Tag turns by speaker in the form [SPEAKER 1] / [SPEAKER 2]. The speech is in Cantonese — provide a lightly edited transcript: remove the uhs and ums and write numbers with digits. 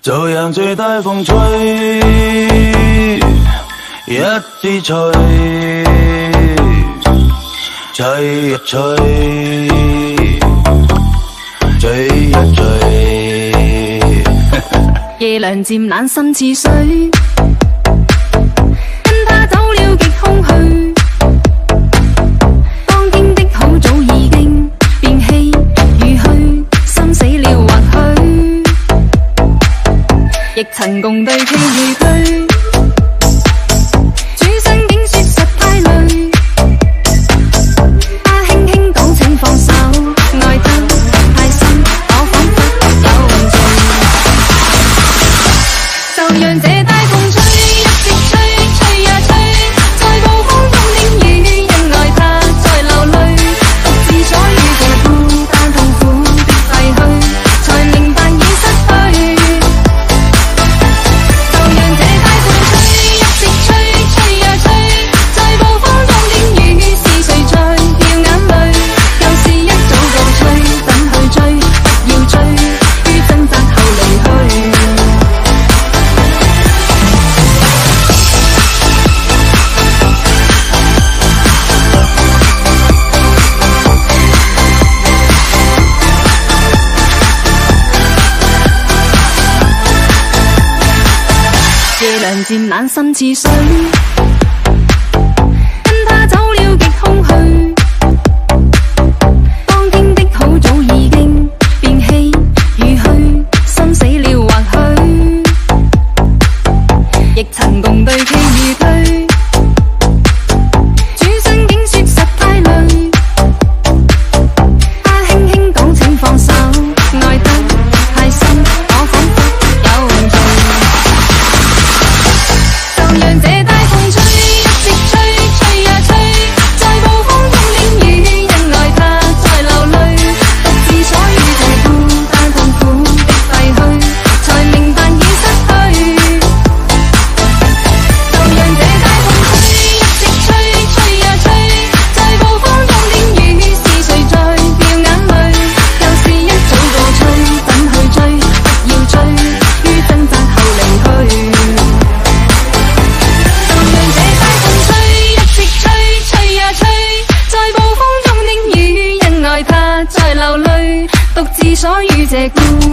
[SPEAKER 1] 就讓最大風吹，一直吹，吹一吹，吹一吹。
[SPEAKER 2] 夜涼漸冷心似水，跟他走了極空虛。當天的好早已經變棄如虛，心死了或許，亦曾共對棋如區。轉身竟說實太累，他輕輕講請放手，愛得太深，我彷彿有罪。就讓這大風吹，一直吹，吹呀吹，在暴風中的雨，因愛他在流淚，獨自所遇這孤單痛苦的廢墟，才明白已失去。就讓這大風吹，一直吹，吹呀吹，在暴風中的雨，是誰在掉眼淚？舊事一早告吹，怎去追？不要追，於掙扎後離去。夜涼漸冷心似水，跟他走了極空虛。當天的好早已經變棄如虛，心死了或許，亦曾共對棋如區。轉身竟說實太累，他輕輕講請放手，愛得太深，我彷彿有罪。就讓這大風吹，一直吹，吹呀吹，在暴風中的雨，因愛他在流淚，獨自所遇這孤單痛苦的廢墟，才明白已失去。就讓這大風吹，一直吹，吹呀吹，在暴風中的雨，是誰在掉眼淚？舊事一早告吹，怎去追？不要追，於掙扎後離去。就讓這大風吹，一直吹，吹呀吹，在暴風中的雨，因愛他在流淚，獨自所遇這孤